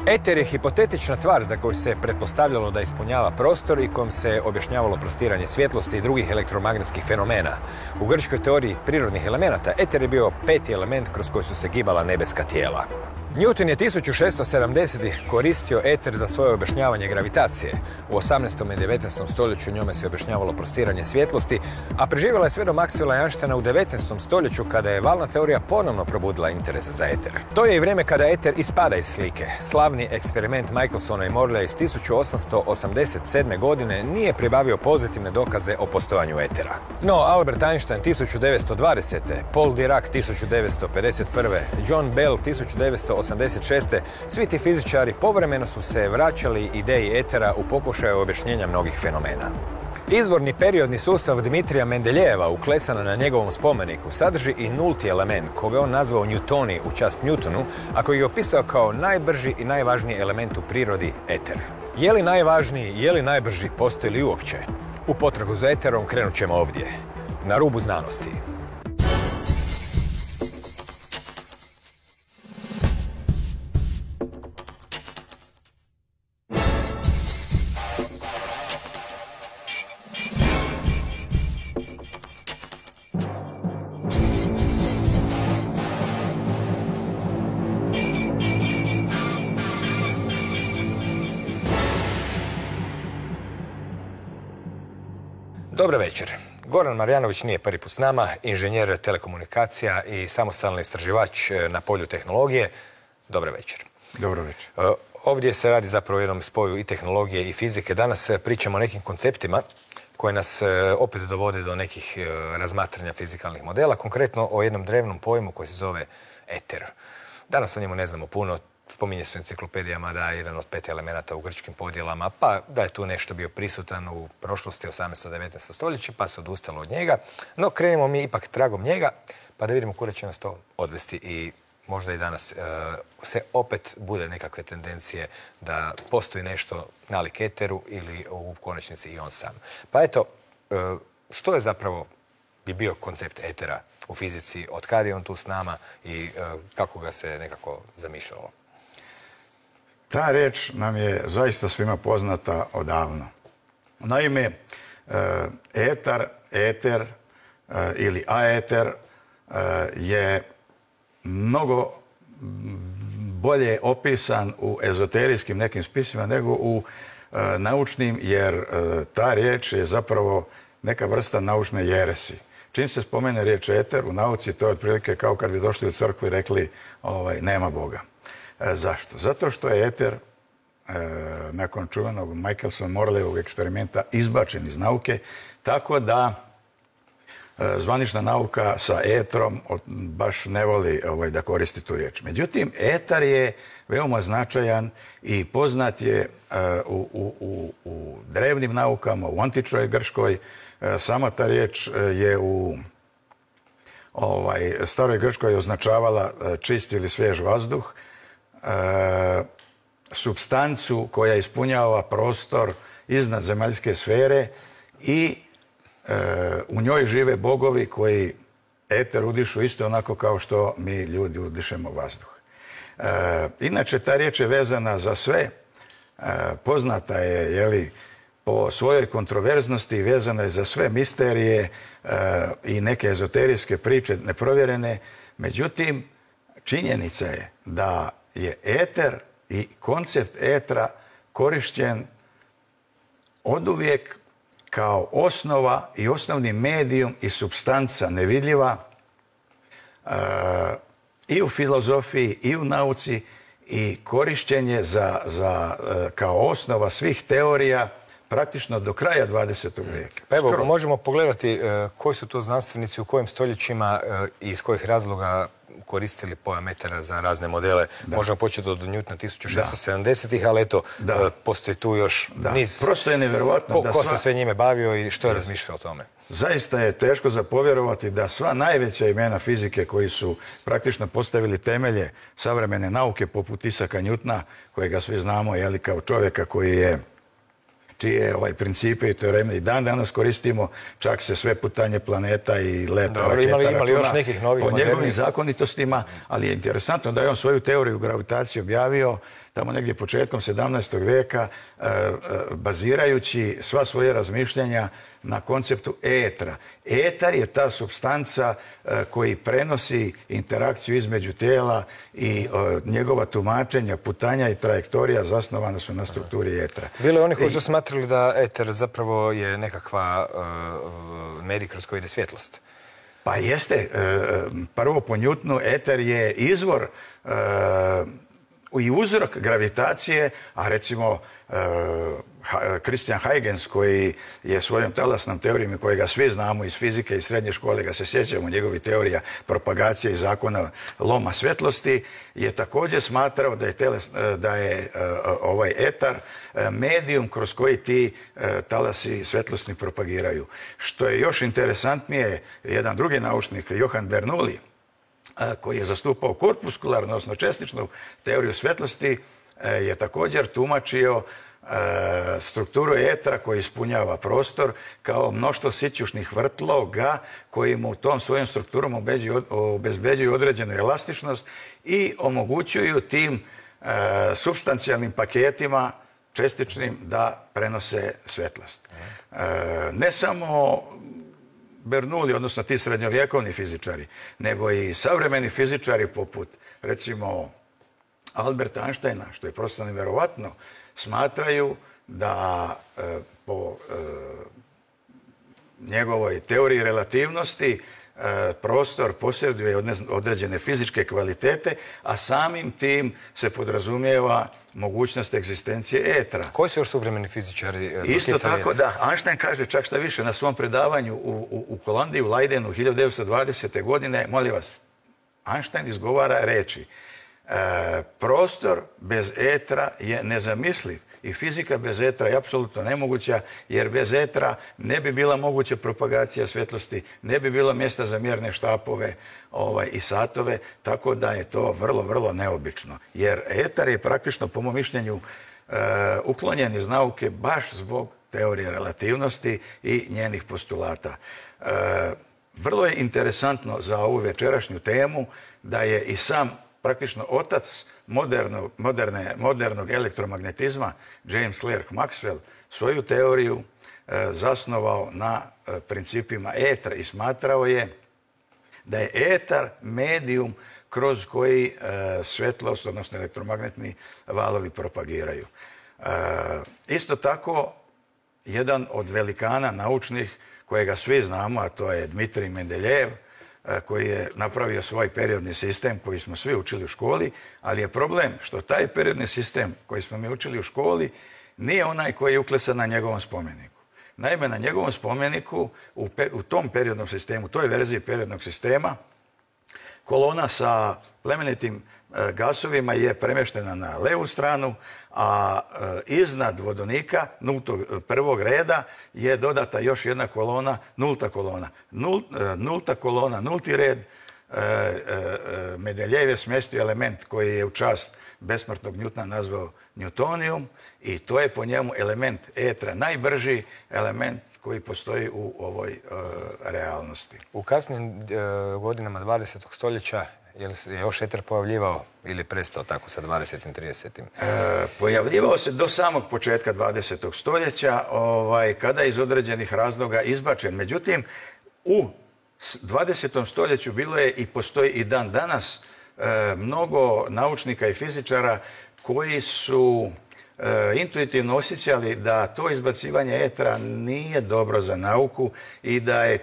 Eter je hipotetična tvar za koju se pretpostavljalo da ispunjava prostor i kojom se objašnjavalo prostiranje svjetlosti i drugih elektromagnetskih fenomena. U grčkoj teoriji prirodnih elemenata eter je bio peti element kroz koji su se gibala nebeska tijela. Newton je 1670-ih koristio eter za svoje objašnjavanje gravitacije. U 18. i 19. stoljeću njome se objašnjavalo prostiranje svjetlosti, a preživjela je sve do Maxwella i Einsteina u 19. stoljeću kada je valna teorija ponovno probudila interes za eter. To je i vrijeme kada eter ispada iz slike. Slavni eksperiment Michelsona i Morleya iz 1887. godine nije pribavio pozitivne dokaze o postojanju etera. No, Albert Einstein 1920. Paul Dirac 1951. John Bell 1986. Svi ti fizičari povremeno su se vraćali ideji etera u pokušaju objašnjenja mnogih fenomena. Izvorni periodni sustav Dmitrija Mendeljeva, uklesan na njegovom spomeniku, sadrži i nulti element, koga je on nazvao Newtoni u čast Newtonu, a koji je opisao kao najbrži i najvažniji element u prirodi eter. Je li najvažniji, je li najbrži, postoji li uopće? U potragu za eterom krenut ćemo ovdje, na rubu znanosti. Dobar večer. Goran Marjanović nije prvi put s nama, inženjer telekomunikacija i samostalni istraživač na polju tehnologije. Dobar večer. Dobro večer. Ovdje se radi zapravo o jednom spoju i tehnologije i fizike. Danas pričamo o nekim konceptima koje nas opet dovode do nekih razmatranja fizikalnih modela, konkretno o jednom drevnom pojmu koji se zove eter. Danas o njemu ne znamo puno. Spominje se u enciklopedijama da je jedan od 5 elemenata u grčkim podjelama, pa da je tu nešto bio prisutan u prošlosti 18. 19. stoljeće, pa se odustalo od njega. No, krenemo mi ipak tragom njega, pa da vidimo kuda će nas to odvesti i možda i danas se opet bude nekakve tendencije da postoji nešto nalik eteru ili u konačnici i on sam. Pa eto, što je zapravo bi bio koncept etera u fizici, od kada je on tu s nama i kako ga se nekako zamišljalo? Ta riječ nam je zaista svima poznata odavno. Naime, eter ili aeter je mnogo bolje opisan u ezoterijskim nekim spisima nego u naučnim, jer ta riječ je zapravo neka vrsta naučne jeresi. Čim se spomene riječ eter u nauci, to je otprilike kao kad bi došli u crkvu i rekli nema Boga. Zašto? Zato što je eter nakon čuvenog Michelson-Morleyevog eksperimenta izbačen iz nauke, tako da zvanična nauka sa etrom baš ne voli da koristi tu riječ. Međutim, etar je veoma značajan i poznat je u drevnim naukama, u antičnoj Grčkoj. Sama ta riječ je u staroj Grčkoj označavala čist ili svjež vazduh, supstancu koja ispunjava prostor iznad zemaljske sfere i u njoj žive bogovi koji eter udišu isto onako kao što mi ljudi udišemo vazduh. Inače, ta riječ je vezana za sve. Poznata je, po svojoj kontroverznosti, vezana je za sve misterije i neke ezoterijske priče neprovjerene. Međutim, činjenica je da je eter i koncept etra korišćen oduvijek kao osnova i osnovni medijum i supstanca nevidljiva i u filozofiji i u nauci i korišćen je kao osnova svih teorija praktično do kraja 20. vijeka. Pa evo, možemo pogledati koji su to znanstvenici u kojim stoljećima i iz kojih razloga koristili pojam etera za razne modele. Možemo početi od Newtona 1670-ih, ali eto, postoji tu još niz... Prosto je nevjerovatno da ko se sve njime bavio i što je razmišljao o tome. Zaista je teško za povjerovati da sva najveća imena fizike koji su praktično postavili temelje savremene nauke, poput Isaka Newtona, kojega svi znamo kao čovjeka čije principe i teoreme i dan danas koristimo, čak se sve putanje planeta i leta raketa računa po njegovim zakonitostima, ali je interesantno da je on svoju teoriju gravitacije objavio tamo negdje početkom 17. vijeka, bazirajući sva svoje razmišljanja na konceptu etra. Etar je ta supstanca koji prenosi interakciju između tijela i njegova tumačenja, putanja i trajektorija zasnovana su na strukturi etra. Bilo je oni koji su smatrali da eter zapravo je nekakva medij kroz koji ide svjetlost. Pa jeste. Prvo po Newtonu eter je izvor i uzrok gravitacije, a recimo Christian Huygens, koji je svojom talasnom teorijom, kojega svi znamo iz fizike i srednje škole, ga se sjećamo, njegovi teorija propagacije i zakona loma svjetlosti, je također smatrao da je ovaj etar medijum kroz koji ti talasi svjetlosni propagiraju. Što je još interesantnije, jedan drugi naučnik, Johann Bernoulli, koji je zastupao korpuskularnu, odnosno čestičnu teoriju svjetlosti, je također tumačio strukturu etra koji ispunjava prostor kao mnoštvo sićušnih vrtloga koji mu tom svojom strukturom obezbeđuju određenu elastičnost i omogućuju tim supstancijalnim paketima čestičnim da prenose svjetlost. Ne samo Bernoulli, odnosno ti srednjovjekovni fizičari, nego i savremeni fizičari poput, recimo, Alberta Einsteina, što je prosto nevjerovatno, smatraju da po njegovoj teoriji relativnosti prostor posjeduje određene fizičke kvalitete, a samim tim se podrazumijeva mogućnost egzistencije etra. Koji su još suvremeni fizičari? Isto tako, da. Einstein kaže čak šta više na svom predavanju u Holandiji, u Leidenu, 1920. godine, molim vas, Einstein izgovara reči: prostor bez etra je nezamisliv i fizika bez etra je apsolutno nemoguća, jer bez etra ne bi bila moguća propagacija svjetlosti, ne bi bilo mjesta za mjerne štapove i satove, tako da je to vrlo, vrlo neobično. Jer etar je praktično, po mom mišljenju, uklonjen iz nauke baš zbog teorije relativnosti i njenih postulata. Vrlo je interesantno za ovu večerašnju temu da je i sam praktično otac modernog elektromagnetizma, James Clerk Maxwell, svoju teoriju zasnovao na principima etra i smatrao je da je etar medijum kroz koji svjetlost, odnosno elektromagnetni valovi propagiraju. Isto tako, jedan od velikana naučnih kojega svi znamo, a to je Dmitrij Mendeljev, koji je napravio svoj periodni sistem koji smo svi učili u školi, ali je problem što taj periodni sistem koji smo mi učili u školi nije onaj koji je uklesan na njegovom spomeniku. Naime, na njegovom spomeniku, u tom periodnom sistemu, toj verziji periodnog sistema, kolona sa plemenitim gasovima je premještena na levu stranu, a iznad vodonika prvog reda je dodata još jedna kolona, nulta kolona. Nulta kolona, nulti red, Mendeljev je smjestio element koji je u čast besmrtnog Newtona nazvao Newtonijum i to je po njemu element etra, najbrži element koji postoji u ovoj realnosti. U kasnim godinama 20. stoljeća je se još eter pojavljivao ili prestao tako sa 20. i 30. Pojavljivao se do samog početka 20. stoljeća, kada je iz određenih razloga izbačen. Međutim, u 20. stoljeću bilo je i postoji i dan danas mnogo naučnika i fizičara koji su intuitivno osjećali da to izbacivanje etra nije dobro za nauku i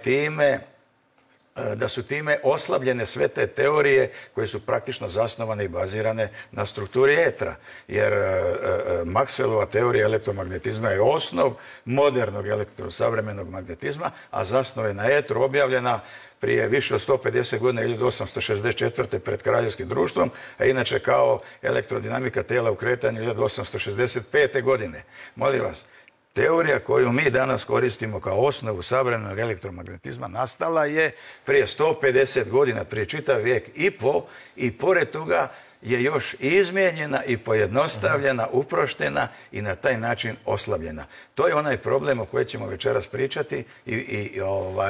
da su time oslabljene sve te teorije koje su praktično zasnovane i bazirane na strukturi etra. Jer Maxwellova teorija elektromagnetizma je osnov modernog savremenog magnetizma, a zasnova je na etru objavljena prije više od 150 godina, 1864. pred Kraljevskim društvom, a inače kao elektrodinamika tijela u kretanju 1865. godine. Molim vas, teorija koju mi danas koristimo kao osnovu savremenog elektromagnetizma nastala je prije 150 godina, prije čitav vijek i pored toga je još izmijenjena i pojednostavljena, uproštena i na taj način oslabljena. To je onaj problem o kojem ćemo večeras pričati i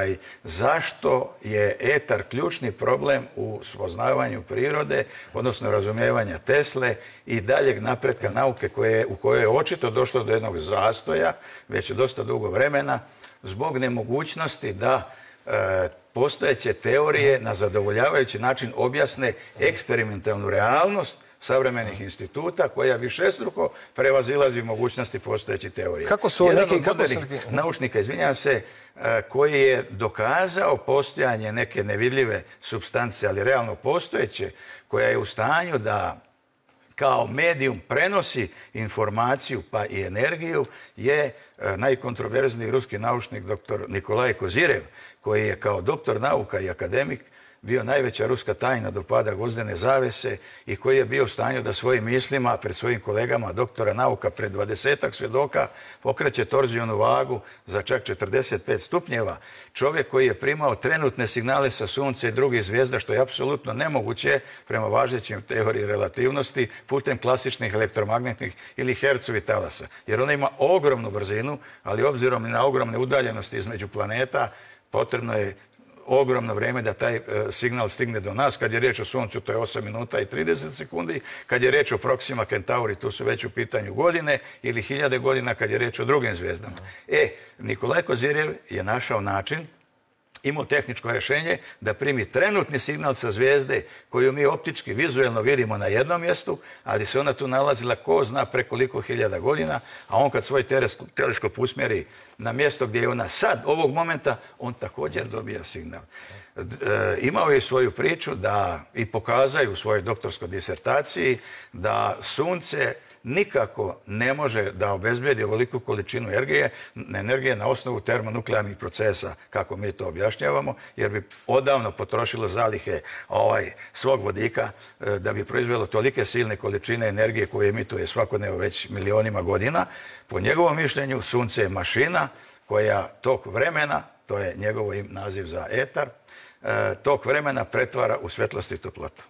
zašto je etar ključni problem u spoznavanju prirode, odnosno razumijevanja Tesle i daljeg napretka nauke u kojoj je očito došlo do jednog zastoja, već dosta dugo vremena, zbog nemogućnosti da postojeće teorije na zadovoljavajući način objasne eksperimentalnu realnost savremenih instituta koja višestruko prevazilazi mogućnosti postojećih teorija. Kako su jedan od modernih naučnika, izvinjavam se, koji je dokazao postojanje neke nevidljive supstance, ali realno postojeće, koja je u stanju da kao medijum prenosi informaciju pa i energiju, je najkontroverzniji ruski naučnik dr. Nikolaj Kozirev, koji je kao doktor nauka i akademik bio najveća ruska tajna do pada gvozdene zavese i koji je bio u stanju da svojim mislima pred svojim kolegama doktora nauka pred 20-ak svjedoka pokreće torzijonu vagu za čak 45 stupnjeva. Čovjek koji je primao trenutne signale sa Sunca i drugih zvijezda, što je apsolutno nemoguće prema važećim teoriji relativnosti, putem klasičnih elektromagnetnih ili Hercovih talasa. Jer ona ima ogromnu brzinu, ali obzirom na ogromne udaljenosti između planeta, potrebno je ogromno vrijeme da taj signal stigne do nas. Kad je riječ o Suncu, to je 8 minuta i 30 sekundi. Kad je riječ o Proxima Centauri, tu su već u pitanju godine ili 1000 godina kad je riječ o drugim zvijezdama. Nikolaj Kozirev je našao način, imao tehničko rješenje da primi trenutni signal sa zvijezde koju mi optički, vizuelno vidimo na jednom mjestu, ali se ona tu nalazila ko zna prekoliko 1000 godina, a on kad svoj teleskop usmjeri na mjesto gdje je ona sad, ovog momenta, on također dobija signal. Imao je svoju priču da i pokazaju u svojoj doktorskoj disertaciji da Sunce nikako ne može da obezbijedi ovoliku količinu energije na osnovu termonuklearnih procesa, kako mi to objašnjavamo, jer bi odavno potrošilo zalihe svog vodika da bi proizvelo tolike silne količine energije koje emituje svakodnevno već milionima godina. Po njegovom mišljenju, Sunce je mašina koja tok vremena, to je njegov naziv za etar, tok vremena pretvara u svjetlost i toplotu.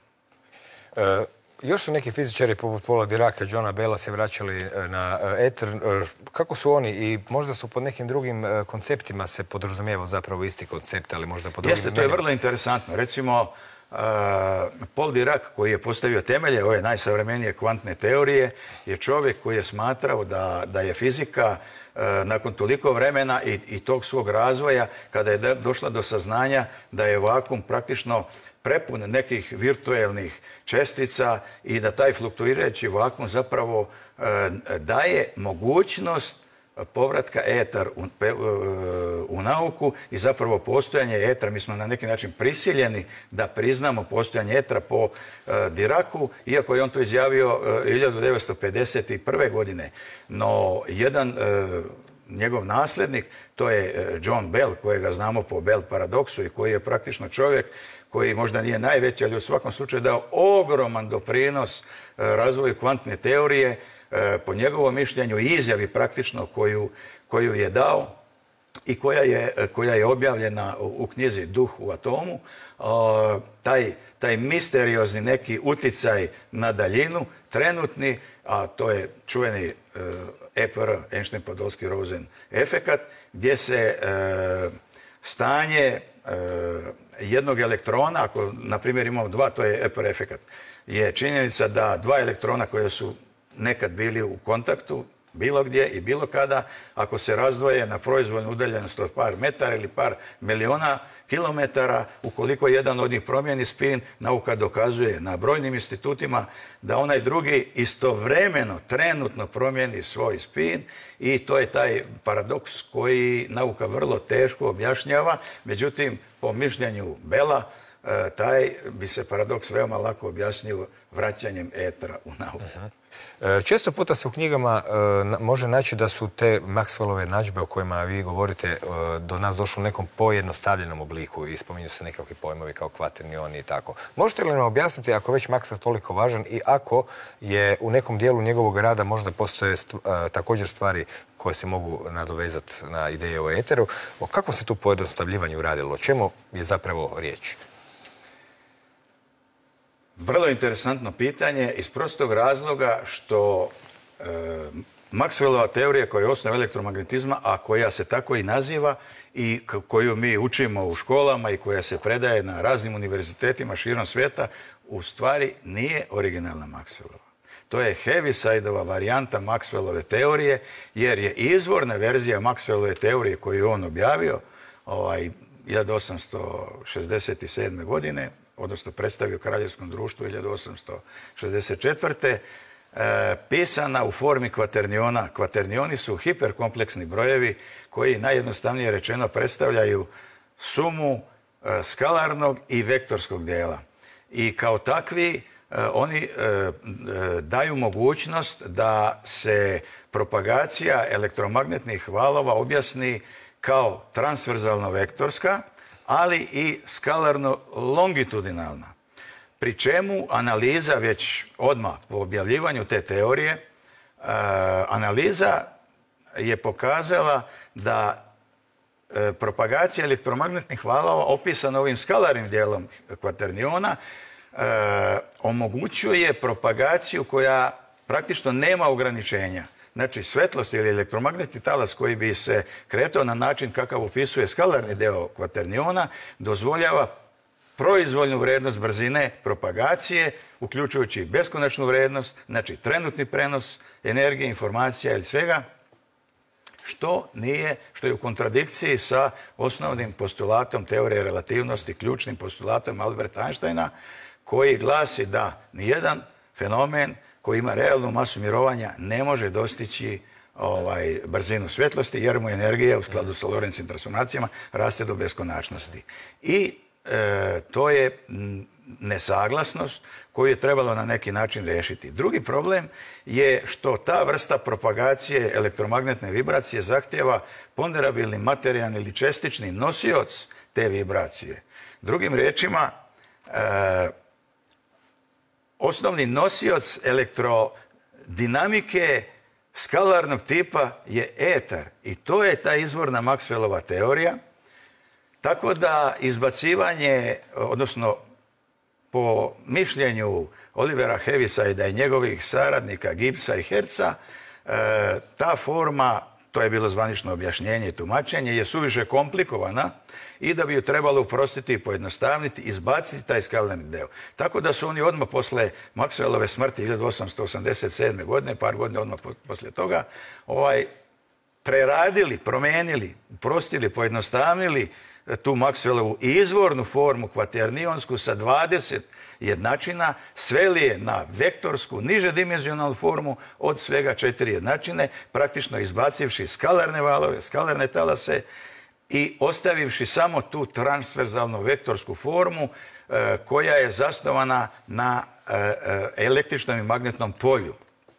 Još su neki fizičari poput Paula Diraka, Johna Bella se vraćali na eter. Kako su oni i možda su pod nekim drugim konceptima se podrazumijevao zapravo isti koncept, ali možda pod drugim imenima? Jeste, to je vrlo interesantno. Recimo, Paul Dirac, koji je postavio temelje ove najsavremenije kvantne teorije, je čovjek koji je smatrao da je fizika nakon toliko vremena i tog svog razvoja, kada je došla do saznanja da je vakum praktično prepun nekih virtuelnih čestica i da taj fluktuirajući vakum zapravo daje mogućnost povratka etar u nauku i zapravo postojanje etra. Mi smo na neki način prisiljeni da priznamo postojanje etra po Diracu, iako je on to izjavio 1951. godine. No, jedan njegov nasljednik, to je John Bell, kojega znamo po Bell paradoksu i koji je praktično čovjek koji možda nije najveći, ali u svakom slučaju dao ogroman doprinos razvoju kvantne teorije, po njegovom mišljenju i izjavi praktično koju je dao i koja je objavljena u knjizi Duh u atomu, taj misteriozni neki uticaj na daljinu, trenutni, a to je čuveni EPR, Einstein-Podolsky-Rosen efekat, gdje se stanje jednog elektrona, ako na primjer imamo dva, to je EPR efekat, je činjenica da dva elektrona koje su nekad bili u kontaktu, bilo gdje i bilo kada, ako se razdvoje na proizvoljnu udaljenost od par metara ili par miliona kilometara, ukoliko jedan od njih promijeni spin, nauka dokazuje na brojnim institutima da onaj drugi istovremeno, trenutno promijeni svoj spin i to je taj paradoks koji nauka vrlo teško objašnjava. Međutim, po mišljenju Bella, taj bi se paradoks veoma lako objasnio vraćanjem etra u nauku. Često puta se u knjigama može naći da su te Maxwellove nađbe o kojima vi govorite do nas došle u nekom pojednostavljenom obliku i spominju se nekakvi pojmovi kao kvaterni ioni i tako. Možete li nam objasniti, ako već Maxwell toliko važan i ako je u nekom dijelu njegovog rada možda postoje također stvari koje se mogu nadovezati na ideje o eteru, o kakvom se tu pojednostavljivanju radilo? O čemu je zapravo riječ? Vrlo interesantno pitanje iz prostog razloga što Maxwellova teorija koja je osnova elektromagnetizma, a koja se tako i naziva i koju mi učimo u školama i koja se predaje na raznim univerzitetima širom svijeta, u stvari nije originalna Maxwellova. To je Heaviside-ova varijanta Maxwellove teorije, jer je izvorna verzija Maxwellove teorije koju je on objavio 1867. godine, odnosno predstavio Kraljevskom društvu 1864. Pisana u formi kvaterniona. Kvaternioni su hiperkompleksni brojevi koji najjednostavnije rečeno predstavljaju sumu skalarnog i vektorskog dijela. I kao takvi oni daju mogućnost da se propagacija elektromagnetnih valova objasni kao transverzalno vektorska, ali i skalarno-longitudinalna. Pri čemu analiza već odmah po objavljivanju te teorije, analiza je pokazala da propagacija elektromagnetnih valova opisana ovim skalarnim dijelom kvaterniona omogućuje propagaciju koja praktično nema ograničenja. Znači, svetlost ili elektromagnetni talas koji bi se kretao na način kakav opisuje skalarni deo kvaterniona dozvoljava proizvoljnu vrednost brzine propagacije, uključujući beskonačnu vrednost, znači trenutni prenos energije, informacija ili svega, što je u kontradikciji sa osnovnim postulatom teorije relativnosti, ključnim postulatom Alberta Einsteina, koji glasi da nijedan fenomen koji ima realnu masu mirovanja ne može dostići brzinu svjetlosti, jer mu energija u skladu sa Lorenzovim transformacijama raste do beskonačnosti. I to je nesaglasnost koju je trebalo na neki način riješiti. Drugi problem je što ta vrsta propagacije elektromagnetne vibracije zahtjeva ponderabilni materijalni ili čestični nosioc te vibracije. Drugim riječima, osnovni nosioc elektrodinamike skalarnog tipa je etar. I to je ta izvorna Maxwellova teorija. Tako da izbacivanje, odnosno po mišljenju Olivera Heavisida i njegovih saradnika Gibbsa i Hertza, ta forma, to je bilo zvanično objašnjenje i tumačenje, je suviše komplikovana i da bi ju trebalo uprostiti i pojednostavniti, izbaciti taj skalarni deo. Tako da su oni odmah posle Maxwellove smrti 1887. godine, par godina odmah poslije toga, preradili, promenili, uprostili, pojednostavnili tu Maxwellovu izvornu formu kvaternionsku sa 20 jednačina, sveli je na vektorsku, niže dimenzionalnu formu od svega 4 jednačine, praktično izbacivši skalarne valove, skalarne talase i ostavivši samo tu transverzalnu vektorsku formu koja je zasnovana na električnom i magnetnom polju.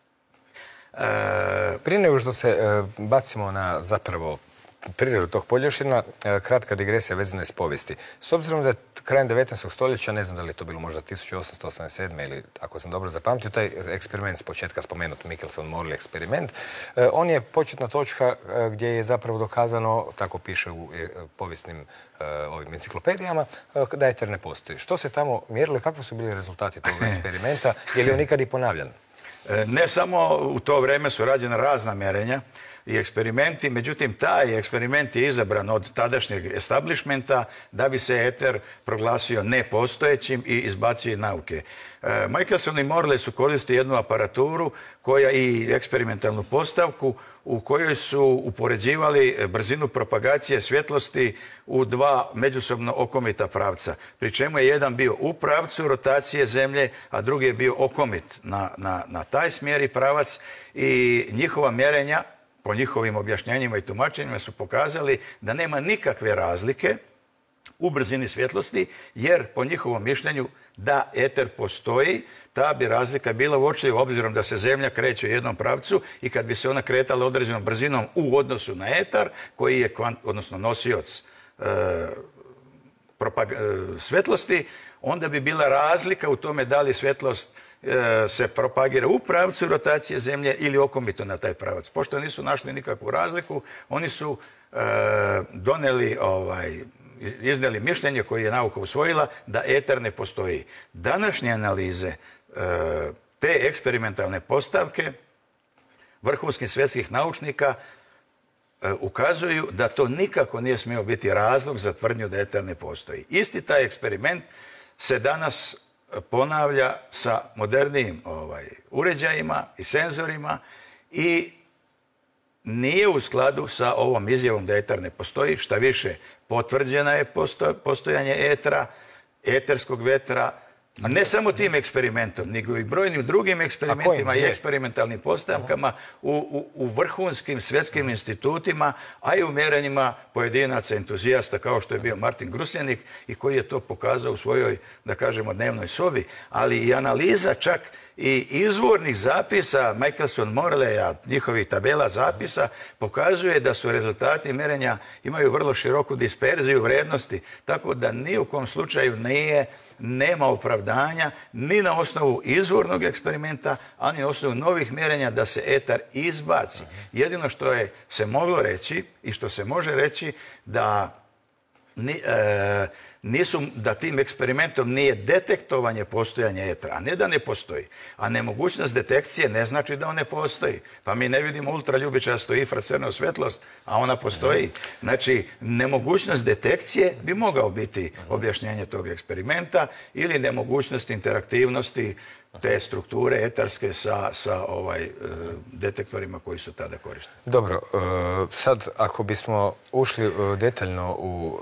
Prije nego što se bacimo na zapravo prirodu tog polja, još jedna kratka digresija vezana iz povijesti. S obzirom da je krajem 19. stoljeća, ne znam da li je to bilo možda 1887. ili, ako sam dobro zapamtio, taj eksperiment s početka spomenut Michelson-Morley eksperiment, on je početna točka gdje je zapravo dokazano, tako piše u povijesnim ovim enciklopedijama, da eter ne postoji. Što se tamo mjerilo i kakvi su bili rezultati tog eksperimenta? Je li on nikad i ponavljan? Ne samo u to vrijeme su rađena razna mjerenja i eksperimenti, međutim taj eksperiment je izabran od tadašnjeg establishmenta da bi se eter proglasio nepostojećim i izbacio iz nauke. Michelson i Morley su koristili jednu aparaturu i eksperimentalnu postavku u kojoj su upoređivali brzinu propagacije svjetlosti u dva međusobno okomita pravca. Pri čemu je jedan bio u pravcu rotacije Zemlje, a drugi je bio okomit na taj smjer i pravac i njihova mjerenja, po njihovim objašnjenjima i tumačenjima, su pokazali da nema nikakve razlike u brzini svjetlosti, jer po njihovom mišljenju da eter postoji, ta bi razlika bila uočljiva obzirom da se Zemlja kreće u jednom pravcu i kad bi se ona kretala određenom brzinom u odnosu na etar, koji je odnosno nosioc svjetlosti, onda bi bila razlika u tome da li svjetlost se propagira u pravcu rotacije Zemlje ili okomito na taj pravac. Pošto nisu našli nikakvu razliku, oni su doneli iznijeli mišljenje koje je nauka usvojila da eter ne postoji. Današnje analize te eksperimentalne postavke vrhunskih svjetskih naučnika ukazuju da to nikako nije smio biti razlog za tvrdnju da eter ne postoji. Isti taj eksperiment se danas ponavlja sa modernijim uređajima i senzorima i nije u skladu sa ovom izjavom da eter ne postoji. Šta više, potvrđena je postojanje etera, eterskog vetra, ne samo tim eksperimentom, nego i brojnim drugim eksperimentima i eksperimentalnim postavkama u vrhunskim svjetskim institutima, a i u mjerenjima pojedinaca entuzijasta kao što je bio Martin Grusjenik i koji je to pokazao u svojoj, da kažemo, dnevnoj sobi, ali i analiza čak i izvornih zapisa Michelson Morleya, njihovih tabela zapisa, pokazuje da su rezultati mjerenja imaju vrlo široku disperziju vrednosti, tako da ni u kom slučaju nema opravdanja ni na osnovu izvornog eksperimenta, a ni na osnovu novih mjerenja da se etar izbaci. Jedino što je se moglo reći i što se može reći da da tim eksperimentom nije detektovanje postojanja etra, a ne da ne postoji. A nemogućnost detekcije ne znači da on ne postoji. Pa mi ne vidimo ultraljubičasto infracrvenu svjetlost, a ona postoji. Znači, nemogućnost detekcije bi mogao biti objašnjenje tog eksperimenta ili nemogućnost interaktivnosti te strukture etarske sa detektorima koji su tada korišteni. Dobro, sad ako bismo ušli detaljno u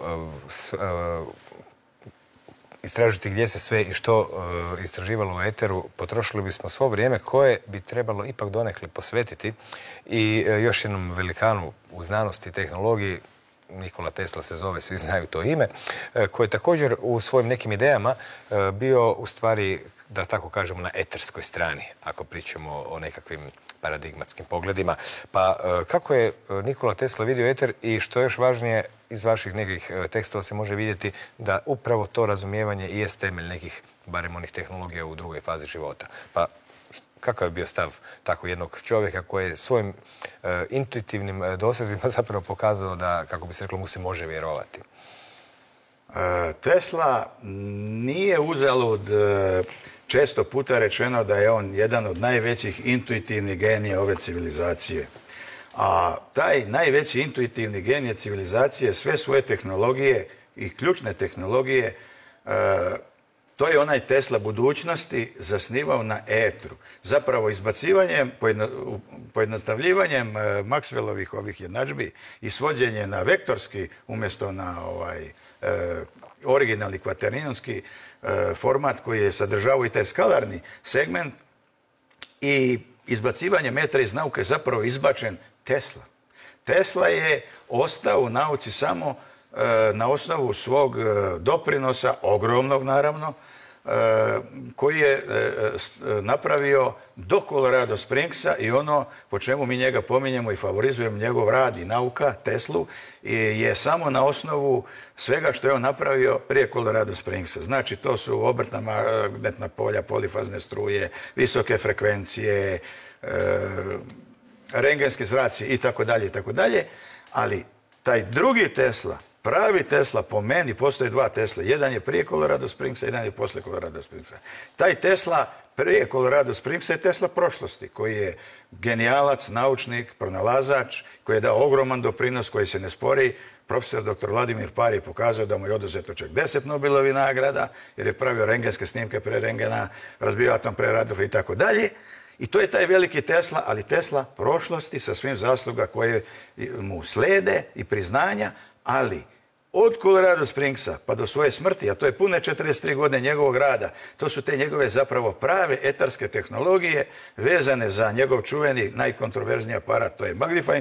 istražiti gdje se sve i što istraživalo u eteru, potrošili bismo svo vrijeme koje bi trebalo ipak donekle posvetiti i još jednom velikanu u znanosti i tehnologiji, Nikola Tesla se zove, svi znaju to ime, koji je također u svojim nekim idejama bio u stvari, da tako kažemo, na eterskoj strani, ako pričamo o nekakvim paradigmatskim pogledima. Pa kako je Nikola Tesla vidio eter i što je još važnije, iz vaših nekih tekstova se može vidjeti da upravo to razumijevanje i jest temelj nekih, barem onih tehnologija u drugoj fazi života. Pa kakav je bio stav tako jednog čovjeka koji je svojim intuitivnim dosezima zapravo pokazao da, kako bi se reklo, mu se može vjerovati? Tesla nije uzalud često puta rečeno da je on jedan od najvećih intuitivnih genija ove civilizacije. A taj najveći intuitivni genije civilizacije sve svoje tehnologije i ključne tehnologije, to je onaj Tesla budućnosti zasnivao na etru. Zapravo izbacivanjem, pojednostavljivanjem Maxwellovih ovih jednadžbi i svođenje na vektorski umjesto na originalni kvaternionski format koji je sadržavao i taj skalarni segment i izbacivanje metra iz nauke je zapravo izbačen Tesla. Tesla je ostao u nauci samo na osnovu svog doprinosa, ogromnog naravno, koji je napravio do Colorado Springsa i ono po čemu mi njega pominjemo i favorizujemo njegov rad i nauka, Teslu, je samo na osnovu svega što je on napravio prije Colorado Springsa. Znači, to su obrtna magnetna polja, polifazne struje, visoke frekvencije, rengenski zraci i tako dalje, ali taj drugi Tesla, pravi Tesla, po meni, postoje dva Tesla. Jedan je prije Colorado Springsa, jedan je poslije Colorado Springsa. Taj Tesla prije Colorado Springsa je Tesla prošlosti, koji je genijalac, naučnik, pronalazač, koji je dao ogroman doprinos, koji se ne spori. Profesor dr. Vladimir Pari pokazao da mu je oduzeto čak 10 Nobelovih nagrada, jer je pravio rengenske snimke pre rengena, razbio atom pre radova i tako dalje. I to je taj veliki Tesla, ali Tesla prošlosti sa svim zasluga koje mu slede i priznanja, ali od Colorado Springsa pa do svoje smrti, a to je pune 43 godine njegovog rada, to su te njegove zapravo prave etarske tehnologije vezane za njegov čuveni, najkontroverzniji aparat, to je magnifying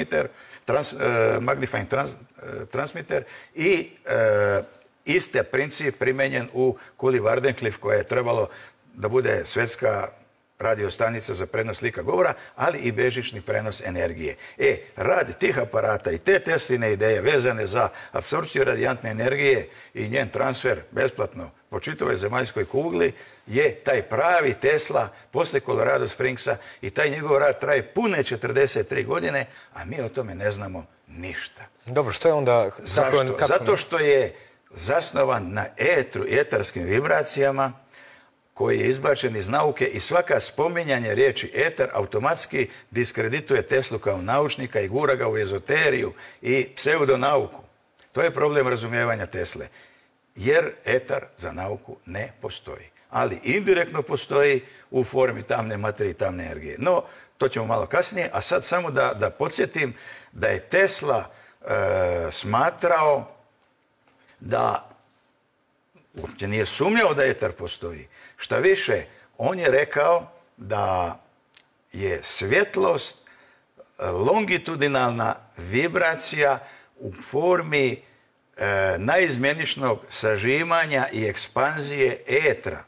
transmitter i isti princip primenjen u Kuli Wardenclyffe koja je trebalo da bude svjetska radiostanica za prenos slika govora, ali i bežični prenos energije. Rad tih aparata i te Tesline ideje vezane za apsorpciju radijantne energije i njen transfer besplatno po čitavoj zemaljskoj kugli je taj pravi Tesla poslije Colorado Springsa i taj njegov rad traje pune 43 godine, a mi o tome ne znamo Ništa. Dobro, što je onda... Zašto? Zato što je zasnovan na etru i etarskim vibracijama koji je izbačen iz nauke i svaka spominjanje riječi etar automatski diskredituje Teslu kao naučnika i gura ga u ezoteriju i pseudonauku. To je problem razumijevanja Tesle. Jer etar za nauku ne postoji. Ali indirektno postoji u formi tamne materije i tamne energije. No, to ćemo malo kasnije. A sad samo da podsjetim da je Tesla smatrao da uopće nije sumnjao da etar postoji. Šta više, on je rekao da je svjetlost longitudinalna vibracija u formi naizmjeničnog sažimanja i ekspanzije etra.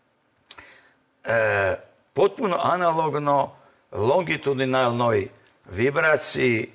Potpuno analogno longitudinalnoj vibraciji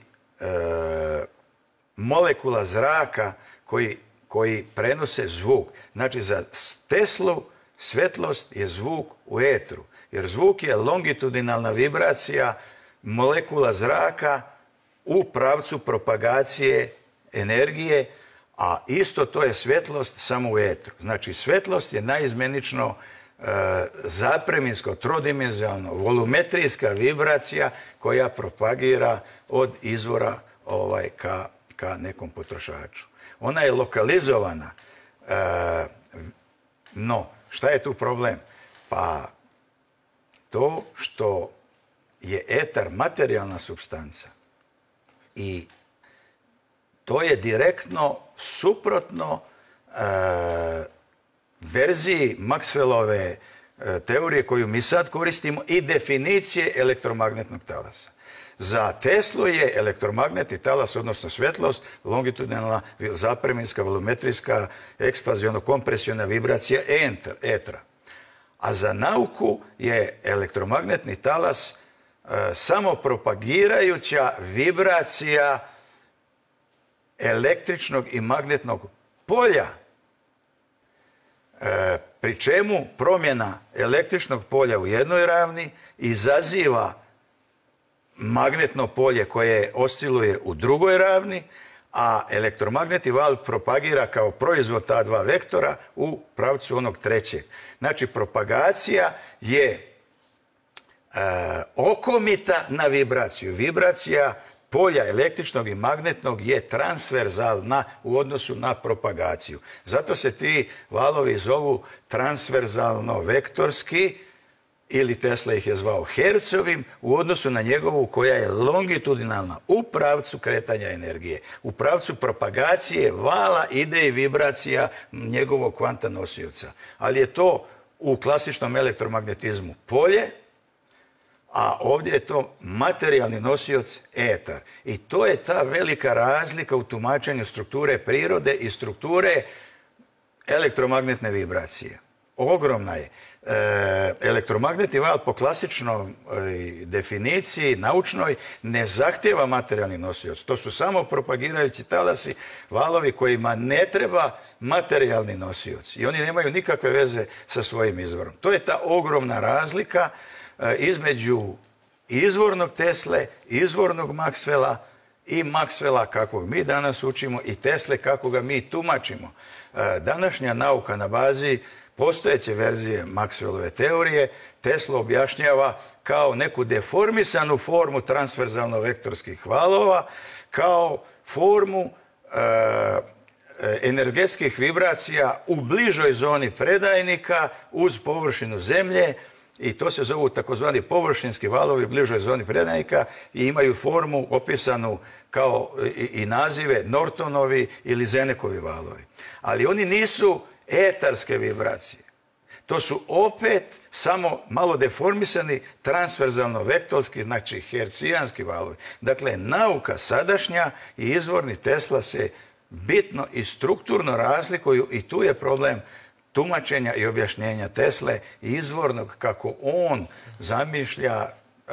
molekula zraka koji prenose zvuk. Znači, za Teslu svjetlost je zvuk u etru. Jer zvuk je longitudinalna vibracija molekula zraka u pravcu propagacije energije, a isto to je svjetlost samo u etru. Znači, svjetlost je naizmjenično zapreminsko, trodimenzionalno, volumetrijska vibracija koja propagira od izvora ka nekom potrošaču. Ona je lokalizovana. No, šta je tu problem? Pa to što je etar materijalna supstanca i to je direktno suprotno verziji Maxwellove teorije koju mi sad koristimo i definicije elektromagnetnog talasa. Za Teslu je elektromagnetni talas, odnosno svjetlost, longitudinalna, zapreminska, volumetrijska, ekspanziono-kompresijona vibracija etra. A za nauku je elektromagnetni talas samo propagirajuća vibracija električnog i magnetnog polja, pri čemu promjena električnog polja u jednoj ravni izaziva magnetno polje koje osciluje u drugoj ravni, a elektromagnetni val propagira kao proizvod ta dva vektora u pravcu onog trećeg. Znači, propagacija je okomita na vibraciju. Vibracija polja električnog i magnetnog je transverzalna u odnosu na propagaciju. Zato se ti valovi zovu transverzalno-vektorski, ili Tesla ih je zvao hercovim, u odnosu na njegovu koja je longitudinalna u pravcu kretanja energije, u pravcu propagacije vala, ide i vibracija njegovog kvanta nosioca. Ali je to u klasičnom elektromagnetizmu polje, a ovdje je to materijalni nosioc etar. I to je ta velika razlika u tumačenju strukture prirode i strukture elektromagnetne vibracije. Ogromna je. Elektromagnetni val po klasičnoj definiciji naučnoj ne zahtjeva materijalni nosioc. To su samo propagirajući talasi, valovi kojima ne treba materijalni nosioc. I oni nemaju nikakve veze sa svojim izvorom. To je ta ogromna razlika između izvornog Tesle, izvornog Maxwella i Maxwella kakvog mi danas učimo i Tesle kako ga mi tumačimo. Današnja nauka na bazi postojeće verzije Maxwellove teorije Tesla objašnjava kao neku deformisanu formu transverzalno-vektorskih valova, kao formu energetskih vibracija u bližoj zoni predajnika uz površinu Zemlje, i to se zovu takozvani površinski valovi u bližoj zoni predajnika i imaju formu opisanu kao i nazive Nortonovi ili Zenekovi valovi. Ali oni nisu etarske vibracije. To su opet samo malo deformisani transverzalno-vektorski, znači hercijanski valovi. Dakle, nauka sadašnja i izvorni Tesla se bitno i strukturno razlikuju i tu je problem tumačenja i objašnjenja Tesle izvornog kako on zamišlja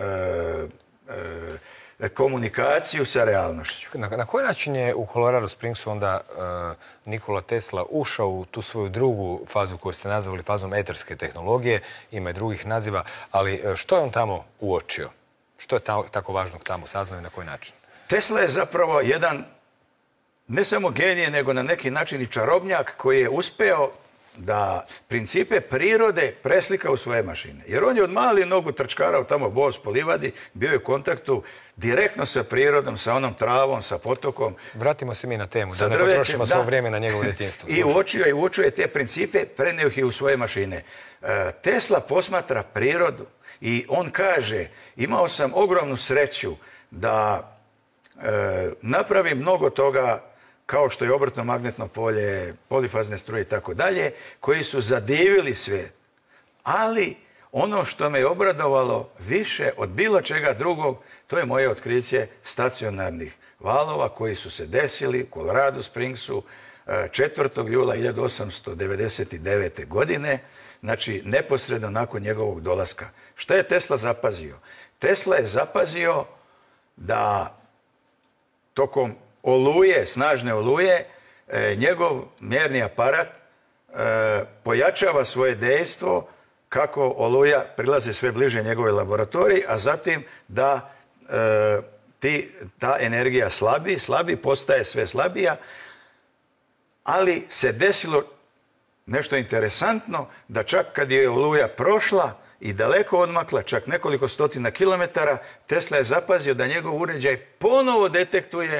komunikaciju sa realnošću. Na koji način je u Colorado Springsu onda Nikola Tesla ušao u tu svoju drugu fazu koju ste nazvali fazom etarske tehnologije, ima i drugih naziva, ali što je on tamo uočio? Što je tako važnog tamo saznao i na koji način? Tesla je zapravo jedan, ne samo genije, nego na neki način i čarobnjak koji je uspeo da principe prirode preslika u svoje mašine. Jer on je od mali nogu trčkarao tamo bos po livadi, bio je u kontaktu direktno sa prirodom, sa onom travom, sa potokom. Vratimo se mi na temu, da ne potrošimo svo vrijeme na njegovo djetinjstvo. I učio je te principe, preneo ih i u svoje mašine. Tesla posmatra prirodu i on kaže, imao sam ogromnu sreću da napravim mnogo toga kao što je obrtno magnetno polje, polifazne struje i tako dalje, koji su zadivili svijet. Ali ono što me je obradovalo više od bilo čega drugog, to je moje otkriće stacionarnih valova koji su se desili u Colorado Springsu 4. jula 1899. godine, znači neposredno nakon njegovog dolaska. Šta je Tesla zapazio? Tesla je zapazio da tokom oluje, snažne oluje, njegov mjerni aparat pojačava svoje dejstvo kako oluja prilazi sve bliže njegove laboratoriji, a zatim da ta energija slabi, postaje sve slabija, ali se desilo nešto interesantno, da čak kad je oluja prošla i daleko odmakla, čak nekoliko stotina kilometara, Tesla je zapazio da njegov uređaj ponovo detektuje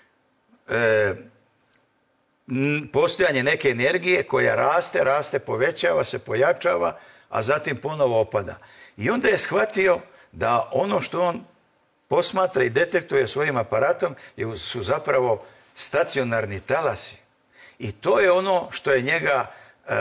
postojanje neke energije koja raste, povećava se, pojačava, a zatim ponovo opada. I onda je shvatio da ono što on posmatra i detektuje svojim aparatom su zapravo stacionarni talasi. I to je ono što je njega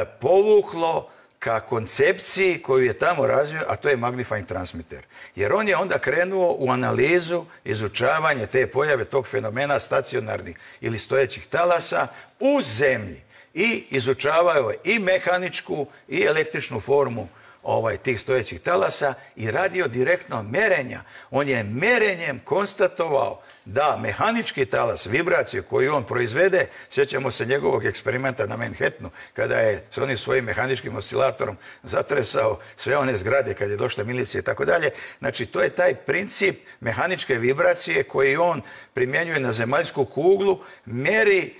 povuklo ka koncepciji koju je tamo razvio, a to je magnifying transmitter. Jer on je onda krenuo u analizu, izučavanje te pojave, tog fenomena stacionarnih ili stojećih talasa u zemlji. I izučavao je i mehaničku i električnu formu tih stojećih talasa i radio direktno merenja. On je merenjem konstatovao da mehanički talas, vibraciju koju on proizvede, sjećamo se njegovog eksperimenta na Manhattanu, kada je s onim svojim mehaničkim oscilatorom zatresao sve one zgrade kad je došla milicija i tako dalje. Znači, to je taj princip mehaničke vibracije koji on primjenjuje na zemaljsku kuglu, mjeri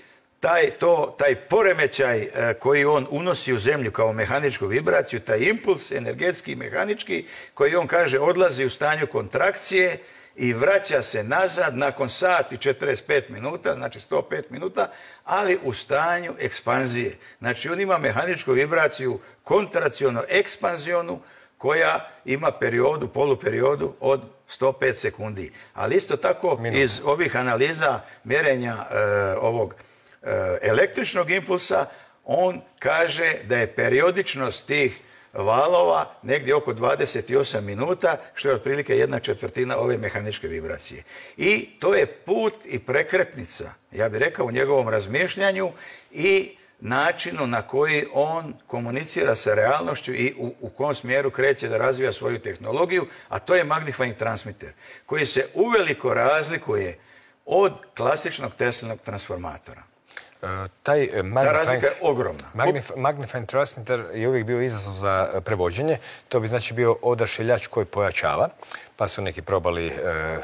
taj poremećaj koji on unosi u zemlju kao mehaničku vibraciju, taj impuls energetski i mehanički koji on kaže odlazi u stanju kontrakcije i vraća se nazad nakon sat i 45 minuta, znači 105 minuta, ali u stanju ekspanzije. Znači on ima mehaničku vibraciju kontraciono-ekspanzionu koja ima poluperiodu od 105 sekundi. Ali isto tako iz ovih analiza mjerenja ovog električnog impulsa, on kaže da je periodičnost tih valova negdje oko 28 minuta, što je otprilike 1/4 ove mehaničke vibracije. I to je put i prekretnica, ja bih rekao, u njegovom razmišljanju i načinu na koji on komunicira sa realnošću i u kom smjeru kreće da razvija svoju tehnologiju, a to je magnifying transmitter, koji se uveliko razlikuje od klasičnog Teslinog transformatora. Ta razlika je ogromna. Magnifying transmitter je uvijek bio izazov za prevođenje. To bi znači bio odašiljač koji pojačava, pa su neki probali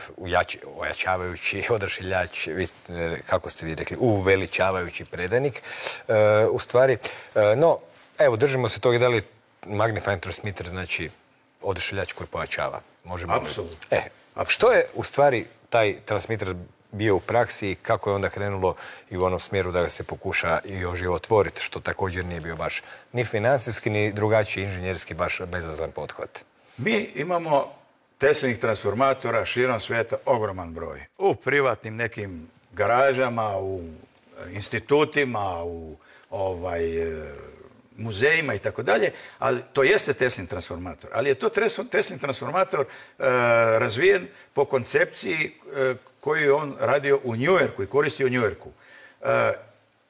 ojačavajući odašiljač, kako ste vi rekli, uveličavajući predanik, u stvari. No, evo, držimo se toga da li magnifying transmitter znači odašiljač koji pojačava. Apsolutno. Što je u stvari taj transmitter bio u praksi i kako je onda krenulo i u onom smjeru da ga se pokuša i oživotvoriti, što također nije bio baš ni financijski, ni drugačiji inženjerski baš bezazlen pothvat. Mi imamo Teslinih transformatora širom svijeta ogroman broj. U privatnim nekim garažama, u institutima, u muzejima i tako dalje, ali to jeste Teslin transformator. Ali je to Teslin transformator razvijen po koncepciji koju je on radio u New Yorku i koristio u New Yorku.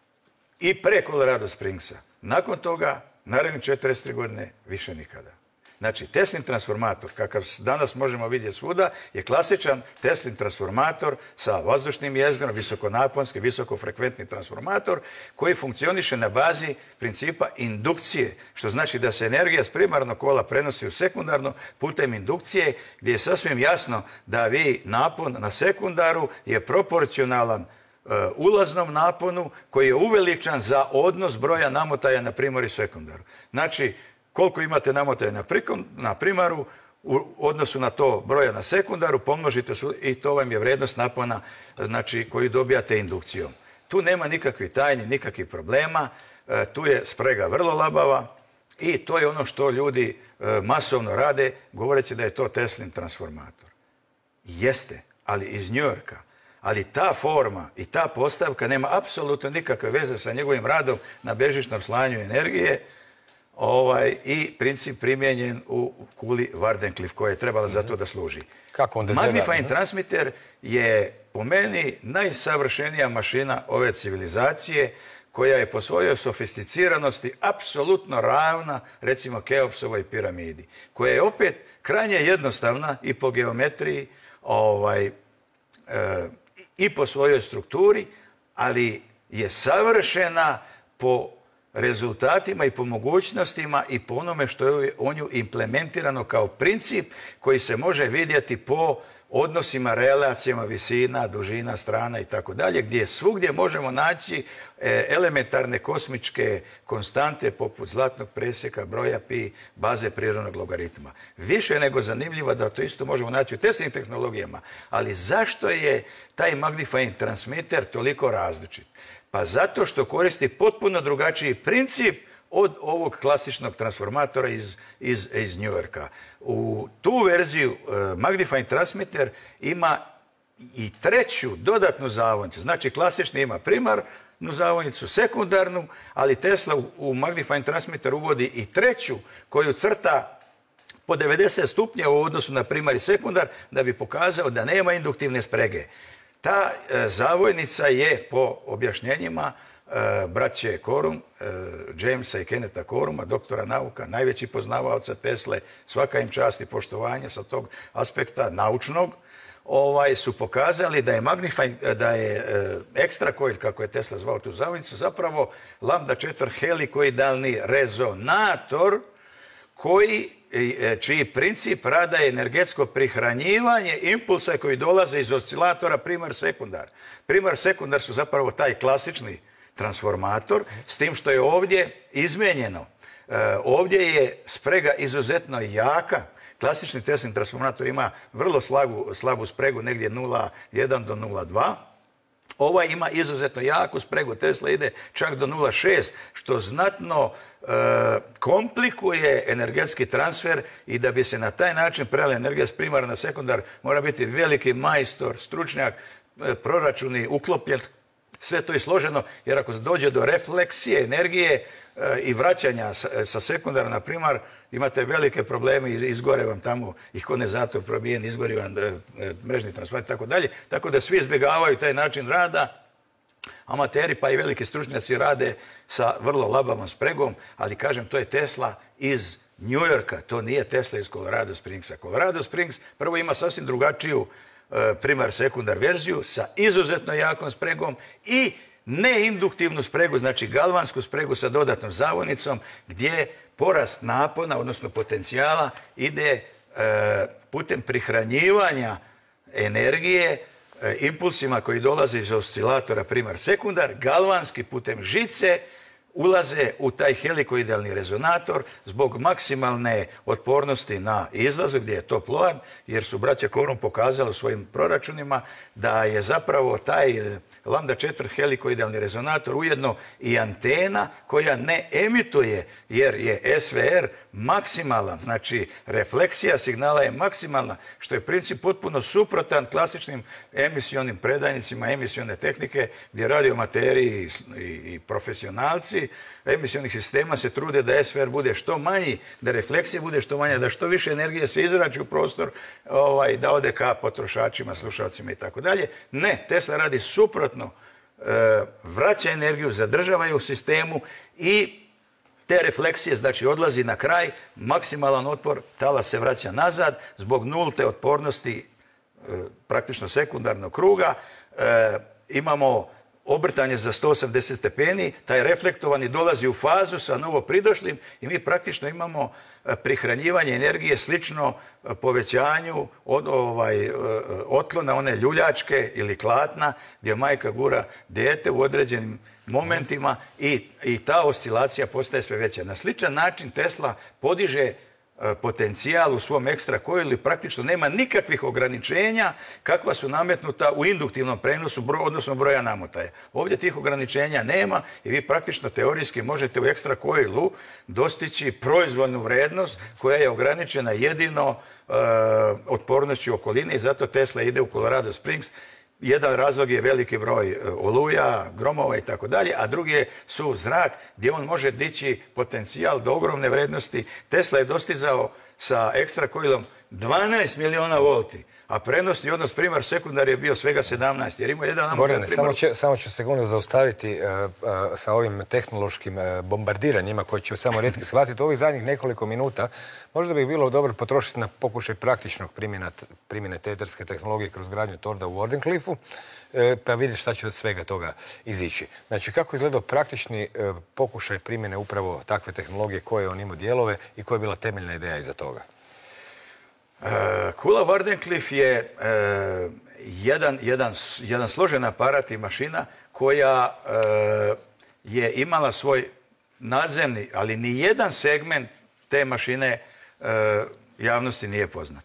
I pre Colorado Springsa. Nakon toga, narednih 43 godine, više nikada. Znači, Teslin transformator, kakav danas možemo vidjeti svuda, je klasičan Teslin transformator sa vazdušnim jezgrom, visokonaponski, visokofrekventni transformator, koji funkcioniše na bazi principa indukcije, što znači da se energija s primarnog kola prenosi u sekundarno putem indukcije, gdje je sasvim jasno da vi napon na sekundaru je proporcionalan ulaznom naponu koji je uveličan za odnos broja namotaja na primaru i sekundaru. Znači, koliko imate namotaja na primaru u odnosu na to broja na sekundaru, pomnožite i to vam je vrijednost napona, znači, koju dobijate indukcijom. Tu nema nikakvih tajni, nikakvih problema, tu je sprega vrlo labava i to je ono što ljudi masovno rade, govoreći da je to Teslin transformator. Jeste, ali iz New Yorka. Ali ta forma i ta postavka nema apsolutno nikakve veze sa njegovim radom na bežičnom slanju energije i princip primijenjen u kuli Wardenclyffe koja je trebala za to da služi. Kako onda izgleda? Magnifying transmitter je po meni najsavršenija mašina ove civilizacije koja je po svojoj sofisticiranosti apsolutno ravna, recimo, Keopsovoj piramidi, koja je opet krajnje jednostavna i po geometriji i po svojoj strukturi, ali je savršena po rezultatima i po mogućnostima i po onome što je u nju implementirano kao princip koji se može vidjeti po odnosima, relacijama, visina, dužina, strana i tako dalje, gdje svugdje možemo naći elementarne kosmičke konstante poput zlatnog presjeka, broja pi, baze prirodnog logaritma. Više nego zanimljivo da to isto možemo naći u Teslinim tehnologijama, ali zašto je taj magnifying transmitter toliko različit? Pa zato što koristi potpuno drugačiji princip od ovog klasičnog transformatora iz New Yorka. U tu verziju magnifying transmitter ima i treću dodatnu zavojnicu. Znači, klasični ima primarnu zavojnicu, sekundarnu, ali Tesla u magnifying transmitter uvodi i treću koju crta po 90 stupnjeva u odnosu na primar i sekundar da bi pokazao da nema induktivne sprege. Ta zavojnica je po objašnjenjima braće Corum, Jamesa i Kennetha Coruma, doktora nauka, najveći poznavaoca Tesle, svaka im čast i poštovanje sa tog aspekta naučnog, su pokazali da je extra coil, kako je Tesla zvao tu zavojnicu, zapravo lambda 4 helikoidalni rezonator čiji princip rada je energetsko prihranjivanje impulsa koji dolaze iz oscilatora primar-sekundar. Primar-sekundar su zapravo taj klasični transformator, s tim što je ovdje izmijenjeno. Ovdje je sprega izuzetno jaka. Klasični Teslin transformator ima vrlo slabu spregu, negdje 0,1 do 0,2. Ovaj ima izuzetno jaku spregu, Tesla ide čak do 0,6, što znatno komplikuje energetski transfer i da bi se na taj način prelila energija s primara na sekundar mora biti veliki majstor, stručnjak, proračuni uklopljen. Sve to je složeno, jer ako se dođe do refleksije energije i vraćanja sa sekundara na primar, imate velike probleme, izgore vam tamo i kondenzator probijen, izgori vam mrežni transfer i tako dalje. Tako da svi izbjegavaju taj način rada. Amateri pa i veliki stručnjaci rade sa vrlo labavom spregom, ali kažem, to je Tesla iz New Yorka, to nije Tesla iz Colorado Springsa. Colorado Springs prvo ima sasvim drugačiju primar-sekundar verziju sa izuzetno jakom spregom i neinduktivnu spregu, znači galvansku spregu sa dodatnom zavojnicom, gdje porast napona, odnosno potencijala, ide putem prihranjivanja energije impulsima koji dolaze iz oscilatora primar-sekundar, galvanski putem žice ulaze u taj helikoidalni rezonator zbog maksimalne otpornosti na izlazu gdje je toploan, jer su braća Corum pokazali u svojim proračunima da je zapravo taj lambda 4 helikoidalni rezonator ujedno i antena koja ne emituje, jer je SVR maksimalan, znači refleksija signala je maksimalna, što je princip potpuno suprotan klasičnim emisionim predajnicima emisione tehnike gdje radiomateriji i profesionalci emisionih sistema se trude da SVR bude što manji, da refleksija bude što manja, da što više energije se izrači u prostor, da ode ka potrošačima, slušalcima i tako dalje. Ne, Tesla radi suprotno, vraća energiju, zadržava je u sistemu i te refleksije, znači odlazi na kraj, maksimalan otpor, talas se vraća nazad, zbog nulte otpornosti praktično sekundarnog kruga, imamo obrtanje za 180 stepeni, taj reflektovani dolazi u fazu sa novo pridošlim i mi praktično imamo prihranjivanje energije slično povećanju otklona one ljuljačke ili klatna gdje majka gura dijete u određenim momentima i ta oscilacija postaje sve veća. Na sličan način Tesla podiže potencijal u svom ekstra koilu i praktično nema nikakvih ograničenja kakva su nametnuta u induktivnom prenosu, odnosno broja namotaja. Ovdje tih ograničenja nema i vi praktično teorijski možete u ekstra koilu dostići proizvoljnu vrednost koja je ograničena jedino otpornošću okoline i zato Tesla ide u Colorado Springs. Jedan razlog je veliki broj oluja, gromova i tako dalje, a drugi su zrak gdje on može dići potencijal do ogromne vrednosti. Tesla je dostizao sa ekstra koilom 12 miliona volti, a prenosni odnos primar-sekundar je bio svega 17. Jer ima jedan Gorane, samo ću sekundu zaustaviti sa ovim tehnološkim bombardiranjima koje ću samo rijetki shvatiti. Ovih zadnjih nekoliko minuta možda bi bilo dobro potrošiti na pokušaj praktičnog primjene te eterske tehnologije kroz gradnju torda u Wardenclyffu, pa vidjeti šta će od svega toga izići. Znači, kako je izgledao praktični pokušaj primjene upravo takve tehnologije, koje on imao dijelove i koja je bila temeljna ideja iza toga? Kula Wardenclyffe je jedan složen aparat i mašina koja je imala svoj nadzemni, ali ni jedan segment te mašine javnosti nije poznat.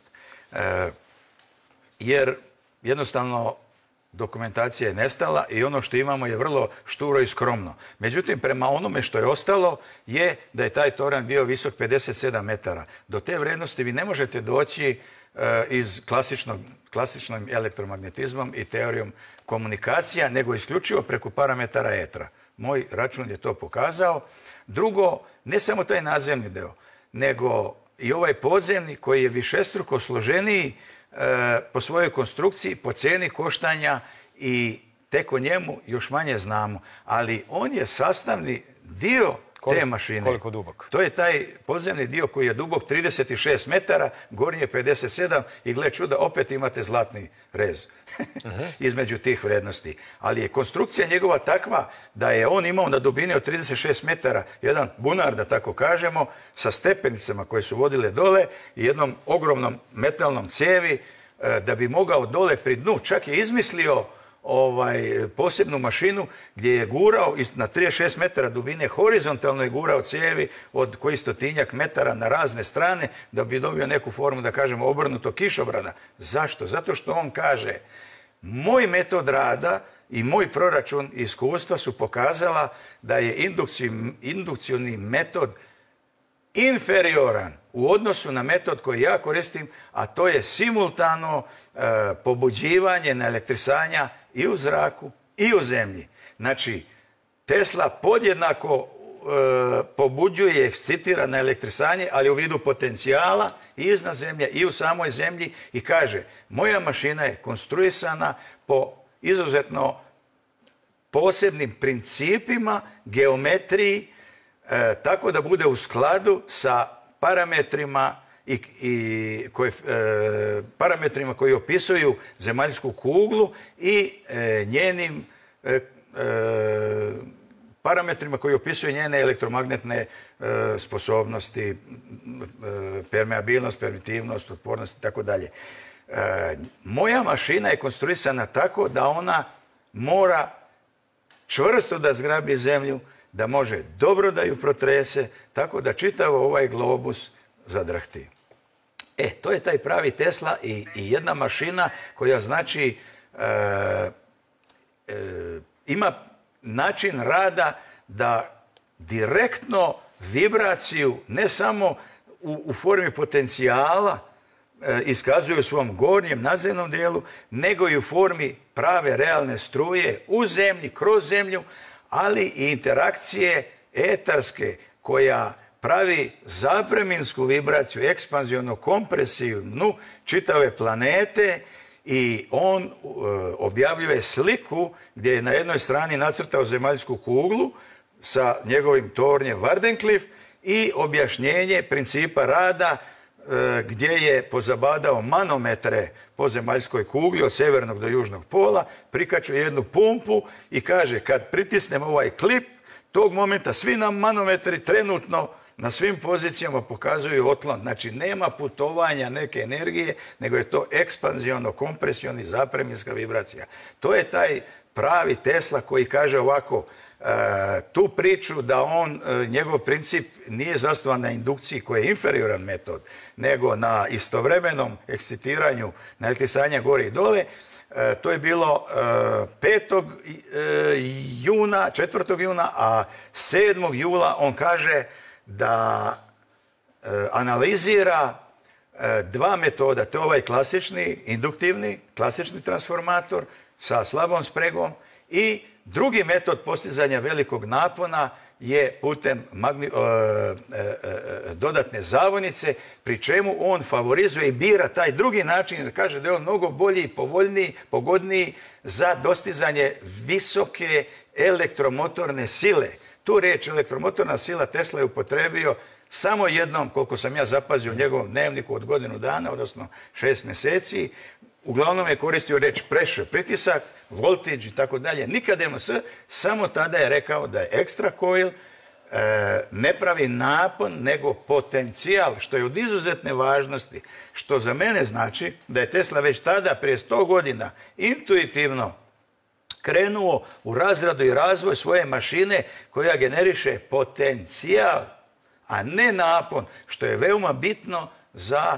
Jer jednostavno dokumentacija je nestala i ono što imamo je vrlo šturo i skromno. Međutim, prema onome što je ostalo je da je taj toranj bio visok 57 metara. Do te vrednosti vi ne možete doći iz klasičnim elektromagnetizmom i teorijom komunikacija, nego isključivo preko parametara etra. Moj račun je to pokazao. Drugo, ne samo taj nadzemni deo, nego i ovaj podzemni koji je višestruko složeniji po svojoj konstrukciji, po cijeni koštanja i tek o njemu još manje znamo. Ali on je sastavni dio te mašine. Koliko dubok? To je taj podzemni dio koji je dubok 36 metara, gornji je 57 i gle čuda, opet imate zlatni rez između tih vrednosti. Ali je konstrukcija njegova takva da je on imao na dubini od 36 metara jedan bunar, da tako kažemo, sa stepenicama koje su vodile dole i jednom ogromnom metalnom cijevi da bi mogao dole pri dnu. Čak je izmislio posebnu mašinu gdje je gurao na 36 metara dubine, horizontalno je gurao cijevi od koji 100-tinjak metara na razne strane da bi dobio neku formu, da kažemo, obrnutog kišobrana. Zašto? Zato što on kaže, moj metod rada i moj proračun i iskustva su pokazala da je indukcioni metod inferioran u odnosu na metod koji ja koristim, a to je simultano pobuđivanje naelektrisanja i u zraku i u zemlji. Znači, Tesla podjednako pobuđuje i ekscitira na elektrisanje, ali u vidu potencijala i iznad zemlje i u samoj zemlji i kaže, moja mašina je konstruisana po izuzetno posebnim principima, geometriji, tako da bude u skladu sa parametrima parametrima koji opisuju zemaljsku kuglu i njenim parametrima koji opisuju njene elektromagnetne sposobnosti, permeabilnost, permitivnost, otpornost i tako dalje. Moja mašina je konstruisana tako da ona mora čvrsto da zgrabi zemlju, da može dobro da ju protrese, tako da čitavo ovaj globus zadrahti. To je taj pravi Tesla i jedna mašina koja znači ima način rada da direktno vibraciju ne samo u formi potencijala iskazuje u svom gornjem nadzemnom dijelu, nego i u formi prave realne struje u zemlji, kroz zemlju, ali i interakcije etarske koja pravi zapreminsku vibraciju, ekspanzijonu kompresiju čitave planete i on objavljuje sliku gdje je na jednoj strani nacrtao zemaljsku kuglu, sa njegovim tornjem Wardenclyffe i objašnjenje principa rada gdje je pozabadao manometre po zemaljskoj kugli od severnog do južnog pola, prikačio jednu pumpu i kaže kad pritisnem ovaj klip, tog momenta svi nam manometri trenutno na svim pozicijama pokazuju otklon. Znači nema putovanja neke energije, nego je to ekspanziono, kompresioni, zapreminska vibracija. To je taj pravi Tesla koji kaže ovako, tu priču da njegov princip nije zasnovan na indukciji koji je inferioran metod, nego na istovremenom ekscitiranju, na elektrisanju gore i dole. To je bilo 4. juna, a 7. jula on kaže da analizira dva metoda. To je ovaj klasični, induktivni, klasični transformator sa slabom spregom i drugi metod postizanja velikog napona je putem dodatne zavojnice, pri čemu on favorizuje i bira taj drugi način, jer kaže da je on mnogo bolji, povoljniji, pogodniji za dostizanje visoke elektromotorne sile. Tu riječ elektromotorna sila Tesla je upotrebio samo jednom, koliko sam ja zapazio u njegovom dnevniku od godinu dana, odnosno 6 mjeseci. Uglavnom je koristio reč pressure, pritisak, voltage i tako dalje. Nikad MS, samo tada je rekao da je extra coil ne pravi napon, nego potencijal, što je od izuzetne važnosti. Što za mene znači da je Tesla već tada, prije 100 godina, intuitivno krenuo u razradu i razvoj svoje mašine koja generiše potencijal, a ne napon, što je veoma bitno za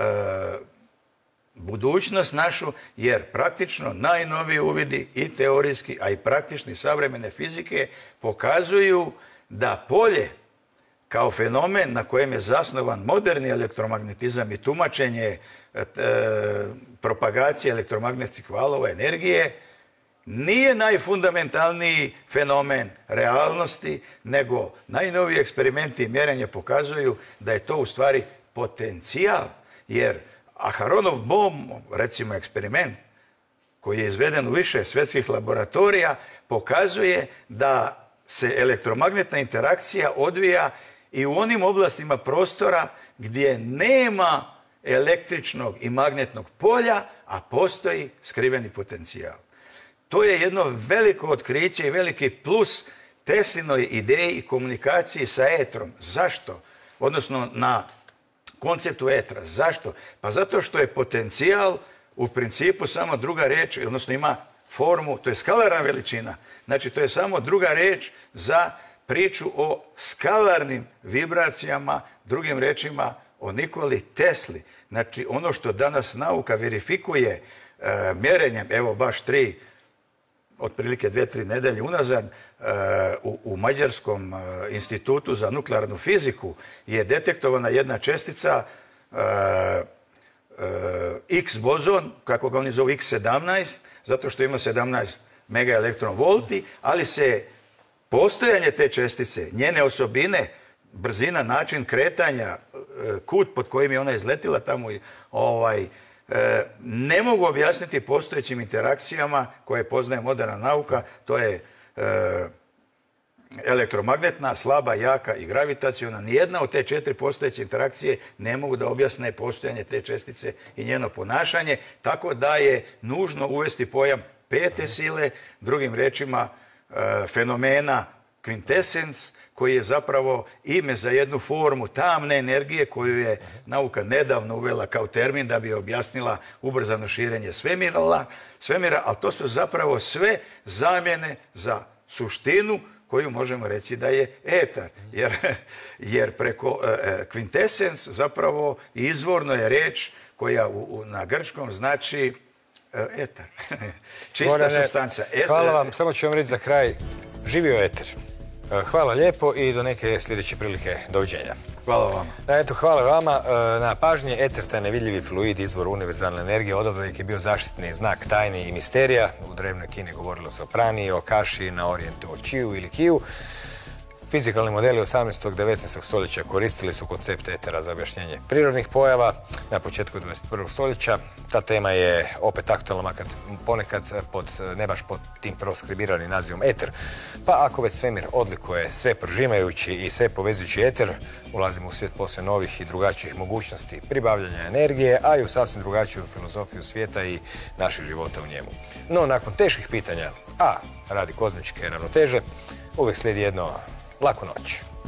budućnost našu, jer praktično najnoviji uvidi i teorijski, a i praktični savremene fizike pokazuju da polje kao fenomen na kojem je zasnovan moderni elektromagnetizam i tumačenje propagacije elektromagnetskih valova energije nije najfundamentalniji fenomen realnosti, nego najnoviji eksperimenti i mjerenje pokazuju da je to u stvari potencijal, jer Aharonov Bohm, recimo eksperiment koji je izveden u više svjetskih laboratorija, pokazuje da se elektromagnetna interakcija odvija i u onim oblastima prostora gdje nema električnog i magnetnog polja, a postoji skriveni potencijal. To je jedno veliko otkriće i veliki plus Teslinoj ideji i komunikaciji sa etrom. Zašto? Odnosno na konceptu etra. Zašto? Pa zato što je potencijal u principu samo druga riječ, odnosno ima formu, to je skalarna veličina. Znači, to je samo druga riječ za priču o skalarnim vibracijama, drugim riječima o Nikoli Tesli. Znači, ono što danas nauka verifikuje mjerenjem, evo baš otprilike 2-3 nedelje unazad, u Mađarskom institutu za nuklearnu fiziku je detektovana jedna čestica X bozon, kako ga oni zovu X17, zato što ima 17 megaelektronvolti, ali se postojanje te čestice, njene osobine, brzina, način kretanja, kut pod kojim je ona izletila tamo, ne mogu objasniti postojećim interakcijama koje poznaje moderna nauka. To je elektromagnetna, slaba, jaka i gravitaciona. Nijedna od te 4 postojeće interakcije ne mogu da objasne postojanje te čestice i njeno ponašanje, tako da je nužno uvesti pojam pete sile, drugim riječima fenomena quintessence, koji je zapravo ime za jednu formu tamne energije koju je nauka nedavno uvela kao termin da bi objasnila ubrzano širenje svemira, ali to su zapravo sve zamjene za suštinu koju možemo reći da je etar. Jer preko quintessence zapravo izvorno je riječ koja na grčkom znači etar. Čista supstanca. Hvala vam, samo ću vam reći za kraj, živio eter. Hvala lijepo i do neke sljedeće prilike. Doviđenja. Hvala vam. Eto, hvala vama na pažnji. Eter, taj nevidljivi fluid, izvor univerzalne energije, oduvijek je bio zaštitni znak tajni i misterija. U drevnoj Kini govorilo se o prani, o kaši, na orijentu o čiju ili kiju. Fizikalni modeli 18. i 19. stoljeća koristili su koncept etera za objašnjenje prirodnih pojava. Na početku 21. stoljeća ta tema je opet aktualna, makar ponekad ne baš pod tim proskribiranim nazivom eter. Pa ako već svemir odlikuje sve prožimajući i sve povezujući eter, ulazimo u svijet posve novih i drugačijih mogućnosti pribavljanja energije, a i u sasvim drugačiju filozofiju svijeta i naših života u njemu. No, nakon teških pitanja, a radi kozmičke ravnoteže, uvijek slijedi jedno laku noć.